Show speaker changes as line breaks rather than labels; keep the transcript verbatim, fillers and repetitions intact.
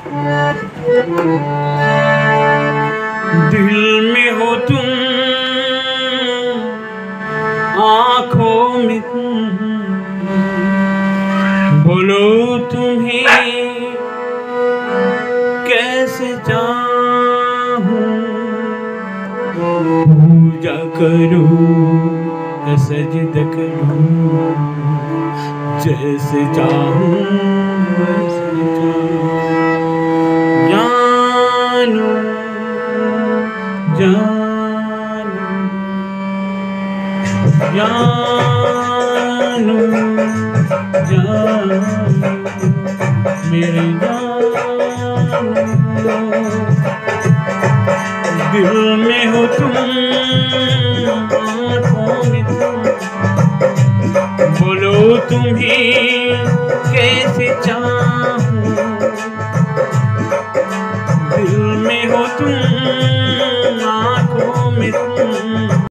दिल में हो तुम, आँखों में तुम, बोलो तुम्हें कैसे चाहूं। पूजा करूं या सजदा करूं, जैसे चाहूं वैसे चाहूं। जानू जानू जानू जानू मेरे जानू। दिल में हो तुम, आँखों में तुम, बोलो तुम्हें कैसे चाहूं। दिल में हो तुम,